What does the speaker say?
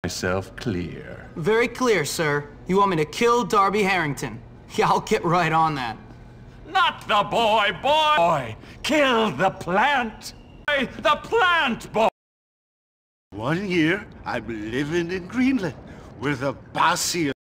myself clear. Very clear, sir. You want me to kill Darby Harrington? Yeah, I'll get right on that. Not the boy! Kill the plant! The plant, boy! 1 year, I'm living in Greenland, where the bossy